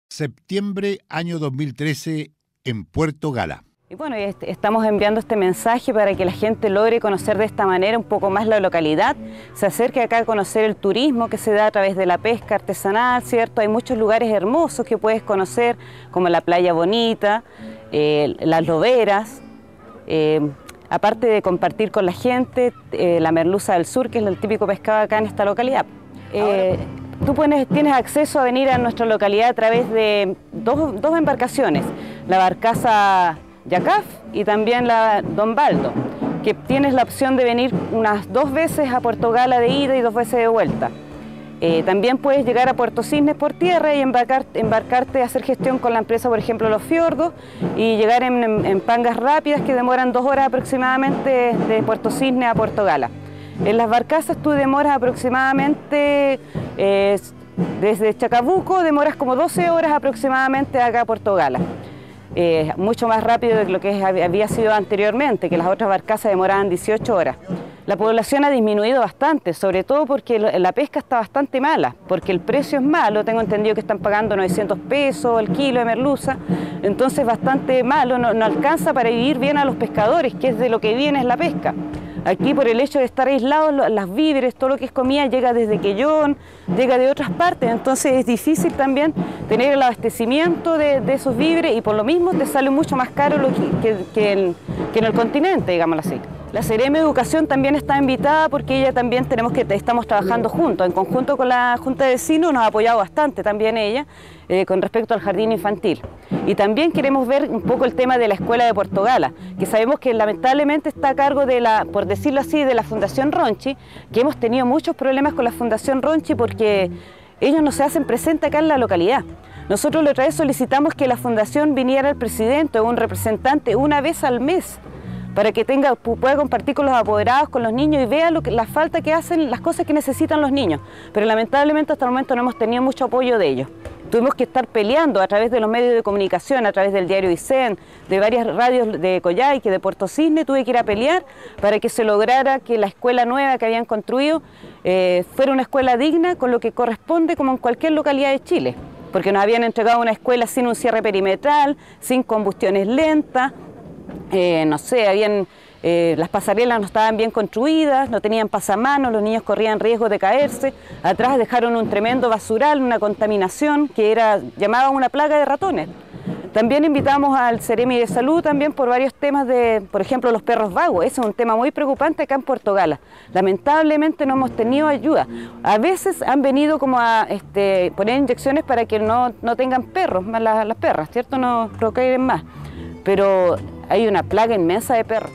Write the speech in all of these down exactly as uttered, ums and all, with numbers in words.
Septiembre año dos mil trece en Puerto Gala. Y bueno, estamos enviando este mensaje para que la gente logre conocer de esta manera un poco más la localidad, se acerque acá a conocer el turismo que se da a través de la pesca artesanal, ¿cierto? Hay muchos lugares hermosos que puedes conocer, como la Playa Bonita, eh, las Loberas, eh, aparte de compartir con la gente, eh, la merluza del sur, que es el típico pescado acá en esta localidad. Eh, Tú puedes, tienes acceso a venir a nuestra localidad a través de dos, dos embarcaciones, la barcaza Yacaf y también la Don Baldo, que tienes la opción de venir unas dos veces a Puerto Gala de ida y dos veces de vuelta. Eh, también puedes llegar a Puerto Cisnes por tierra y embarcar, embarcarte a hacer gestión con la empresa, por ejemplo, Los Fiordos, y llegar en, en, en pangas rápidas que demoran dos horas aproximadamente de Puerto Cisnes a Puerto Gala. En las barcazas tú demoras aproximadamente, eh, desde Chacabuco, demoras como doce horas aproximadamente acá a Puerto Gala. Eh, mucho más rápido de lo que había sido anteriormente, que las otras barcazas demoraban dieciocho horas. La población ha disminuido bastante, sobre todo porque la pesca está bastante mala, porque el precio es malo. Tengo entendido que están pagando novecientos pesos el kilo de merluza, entonces bastante malo, no, no alcanza para vivir bien a los pescadores, que es de lo que viene es la pesca. Aquí, por el hecho de estar aislados, las víveres, todo lo que es comida llega desde Quellón, llega de otras partes, entonces es difícil también tener el abastecimiento de, de esos víveres, y por lo mismo te sale mucho más caro lo que, que, que, en, que en el continente, digámoslo así. La Seremi de Educación también está invitada porque ella también tenemos que estamos trabajando juntos, en conjunto con la Junta de Vecinos, nos ha apoyado bastante también ella eh, con respecto al jardín infantil. Y también queremos ver un poco el tema de la escuela de Puerto Gala, que sabemos que lamentablemente está a cargo de la, por decirlo así, de la Fundación Ronchi, que hemos tenido muchos problemas con la Fundación Ronchi porque ellos no se hacen presentes acá en la localidad. Nosotros la otra vez solicitamos que la Fundación viniera el presidente o un representante una vez al mes, para que tenga, pueda compartir con los apoderados, con los niños y vea lo que, la falta que hacen, las cosas que necesitan los niños. Pero lamentablemente hasta el momento no hemos tenido mucho apoyo de ellos. Tuvimos que estar peleando a través de los medios de comunicación, a través del diario Icén, de varias radios de Coyhaique, de Puerto Cisnes, tuve que ir a pelear para que se lograra que la escuela nueva que habían construido eh, fuera una escuela digna con lo que corresponde como en cualquier localidad de Chile. Porque nos habían entregado una escuela sin un cierre perimetral, sin combustiones lentas. Eh, no sé, habían, eh, las pasarelas no estaban bien construidas, no tenían pasamanos, los niños corrían riesgo de caerse, atrás dejaron un tremendo basural, una contaminación que era, llamaban una plaga de ratones. También invitamos al Seremi de Salud también por varios temas de, por ejemplo, los perros vagos. Ese es un tema muy preocupante acá en Puerto Gala. Lamentablemente no hemos tenido ayuda. A veces han venido como a este, poner inyecciones para que no, no tengan perros, más las, las perras, ¿cierto? No procreen más. Pero hay una plaga inmensa de perros.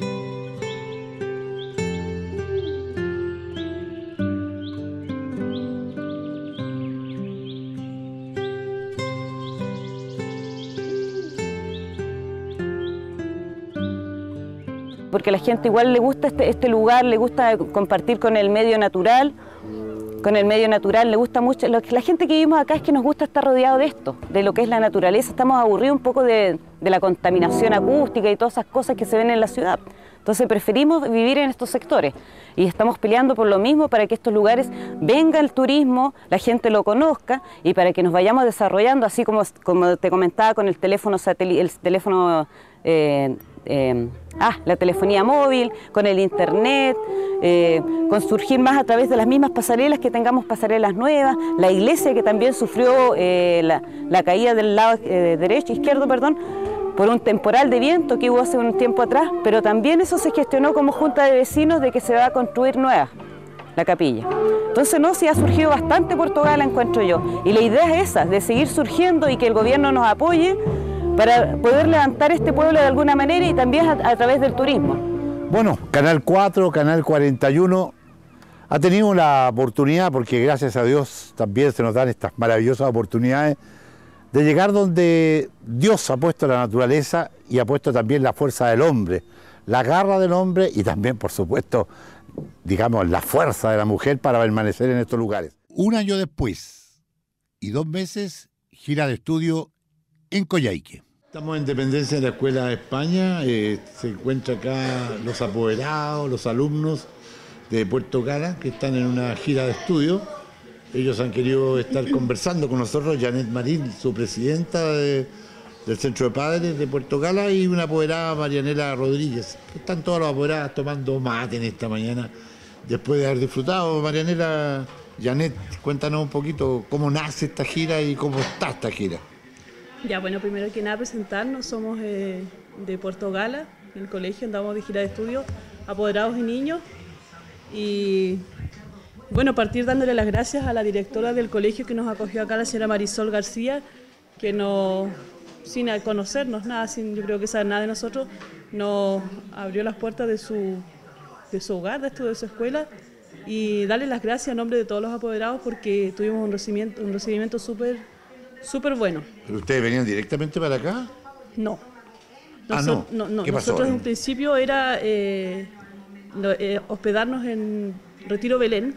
Porque a la gente igual le gusta este, este lugar, le gusta compartir con el medio natural, con el medio natural, le gusta mucho. Lo que la gente que vivimos acá es que nos gusta estar rodeado de esto, de lo que es la naturaleza. Estamos aburridos un poco de, de la contaminación acústica y todas esas cosas que se ven en la ciudad. Entonces preferimos vivir en estos sectores y estamos peleando por lo mismo para que estos lugares venga el turismo, la gente lo conozca y para que nos vayamos desarrollando, así como, como te comentaba con el teléfono satélite, el teléfono eh, Eh, ah, la telefonía móvil, con el internet, eh, con surgir más a través de las mismas pasarelas, que tengamos pasarelas nuevas, la iglesia que también sufrió eh, la, la caída del lado eh, derecho, izquierdo, perdón, por un temporal de viento que hubo hace un tiempo atrás, pero también eso se gestionó como junta de vecinos de que se va a construir nueva la capilla. Entonces no, sí ha surgido bastante Puerto Gala, encuentro yo, y la idea es esa, de seguir surgiendo y que el gobierno nos apoye para poder levantar este pueblo de alguna manera y también a, a través del turismo. Bueno, Canal cuatro, Canal cuarenta y uno ha tenido la oportunidad, porque gracias a Dios también se nos dan estas maravillosas oportunidades, de llegar donde Dios ha puesto la naturaleza y ha puesto también la fuerza del hombre, la garra del hombre y también, por supuesto, digamos, la fuerza de la mujer para permanecer en estos lugares. Un año después y dos meses, gira de estudio en Coyhaique. Estamos en dependencia de la Escuela de España, eh, se encuentran acá los apoderados, los alumnos de Puerto Gala que están en una gira de estudio ellos han querido estar conversando con nosotros, Janet Marín, su presidenta de, del Centro de Padres de Puerto Gala, y una apoderada, Marianela Rodríguez. Están todas las apoderadas tomando mate en esta mañana, después de haber disfrutado. Marianela, Janet, cuéntanos un poquito cómo nace esta gira y cómo está esta gira. Ya, bueno, primero que nada presentarnos, somos eh, de Puerto Gala, en el colegio, andamos de gira de estudio, apoderados y niños, y bueno, partir dándole las gracias a la directora del colegio que nos acogió acá, la señora Marisol García, que nos, sin conocernos nada, sin yo creo que saber nada de nosotros, nos abrió las puertas de su, de su hogar, de, esto, de su escuela, y darle las gracias a nombre de todos los apoderados porque tuvimos un recibimiento, un recibimiento súper súper bueno. ¿Pero ustedes venían directamente para acá? No. Ah, Nosotros, no. no, no. ¿Qué pasó? Nosotros en un principio era eh, lo, eh, hospedarnos en Retiro Belén,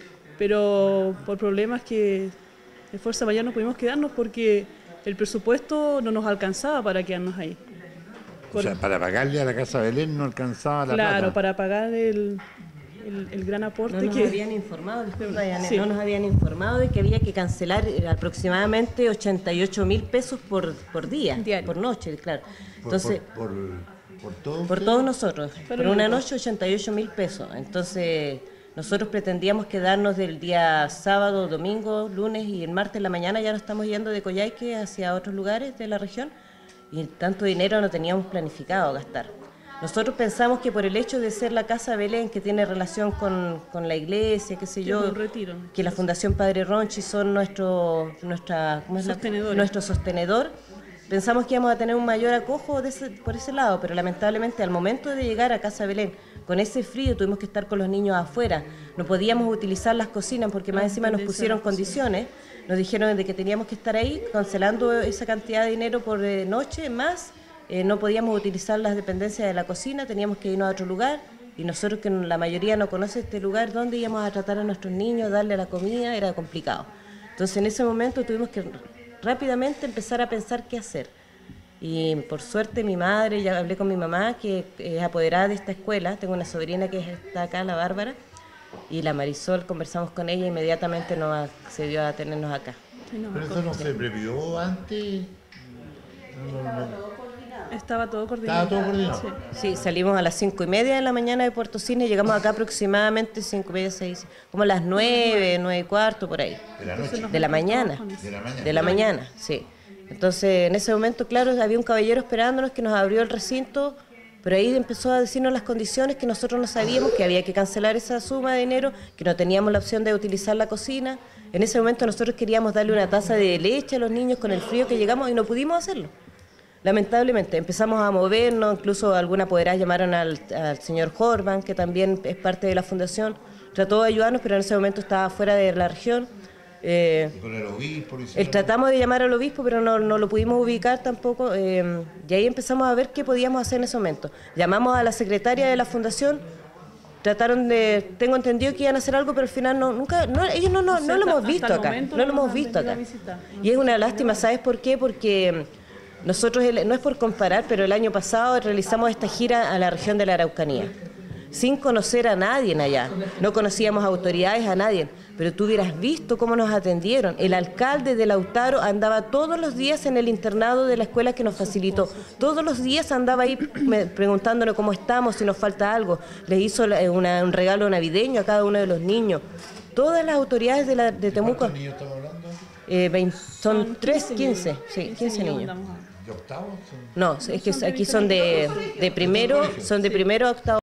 pero por problemas que de fuerza mayor no pudimos quedarnos porque el presupuesto no nos alcanzaba para quedarnos ahí. O sea, para pagarle a la Casa Belén no alcanzaba la Claro, plata. para pagar el, el, el gran aporte No nos que... habían informado, disculpa, Janet, Sí. no nos habían informado de que había que cancelar eh, aproximadamente ochenta y ocho mil pesos por, por día, Diario. por noche, claro. Por, Entonces, por, por, por todo por usted. todos nosotros, Pero por una no- noche ochenta y ocho mil pesos. Entonces, nosotros pretendíamos quedarnos del día sábado, domingo, lunes y el martes en la mañana ya nos estamos yendo de Coyhaique hacia otros lugares de la región y tanto dinero no teníamos planificado gastar. Nosotros pensamos que por el hecho de ser la Casa Belén, que tiene relación con, con la iglesia, qué sé Que yo, es un retiro. que la Fundación Padre Ronchi son nuestro, nuestra, ¿cómo es la- Sostenedores. nuestro sostenedor, pensamos que íbamos a tener un mayor acojo de ese- por ese lado, pero lamentablemente al momento de llegar a Casa Belén, con ese frío tuvimos que estar con los niños afuera, no podíamos utilizar las cocinas porque más Ah, encima nos condiciones, pusieron sí. condiciones, nos dijeron de que teníamos que estar ahí cancelando esa cantidad de dinero por eh, noche, más eh, no podíamos utilizar las dependencias de la cocina, teníamos que irnos a otro lugar y nosotros que la mayoría no conoce este lugar, ¿dónde íbamos a tratar a nuestros niños, darle la comida? Era complicado. Entonces en ese momento tuvimos que rápidamente empezar a pensar qué hacer. Y por suerte mi madre, ya hablé con mi mamá, que es apoderada de esta escuela, tengo una sobrina que está acá, la Bárbara, y la Marisol, conversamos con ella, inmediatamente nos accedió a tenernos acá. Sí, no, Pero eso no se previó antes. No, no, no. estaba todo coordinado. Estaba todo coordinado. Sí. Sí, salimos a las cinco y media de la mañana de Puerto Cine, llegamos acá aproximadamente cinco y media, seis, como a las nueve, nueve y cuarto, por ahí. De la noche. De la mañana. De la mañana. De la mañana, sí. Entonces, en ese momento, claro, había un caballero esperándonos que nos abrió el recinto, pero ahí empezó a decirnos las condiciones que nosotros no sabíamos, que había que cancelar esa suma de dinero, que no teníamos la opción de utilizar la cocina. En ese momento nosotros queríamos darle una taza de leche a los niños con el frío que llegamos y no pudimos hacerlo. Lamentablemente, empezamos a movernos, incluso alguna apoderada llamaron al, al señor Jorban, que también es parte de la fundación, trató de ayudarnos, pero en ese momento estaba fuera de la región. Eh, Y con el obispo. el hicieron- tratamos de llamar al obispo, pero no, no lo pudimos ubicar tampoco, eh, y ahí empezamos a ver qué podíamos hacer en ese momento. Llamamos a la secretaria de la fundación, trataron de, tengo entendido que iban a hacer algo, pero al final no, nunca, no, ellos no, no, O sea, no lo hemos hasta- visto hasta el acá, momento no lo no hemos nos han visto venido acá. a visitar. Y es una lástima, ¿sabes por qué? Porque nosotros, el- no es por comparar, pero el año pasado realizamos esta gira a la región de la Araucanía, sin conocer a nadie allá, no conocíamos autoridades, a nadie, pero tú hubieras visto cómo nos atendieron. El alcalde de Lautaro andaba todos los días en el internado de la escuela que nos facilitó, todos los días andaba ahí me- preguntándonos cómo estamos, si nos falta algo, les hizo la- una- un regalo navideño a cada uno de los niños. Todas las autoridades de, la, de Temuco, ¿Cuántos niños estamos hablando? eh, vein- son tres, quince, sí, quince niños. andamos ahí. ¿De octavo? Son- No, es que aquí son de, de primero, son de primero a octavo.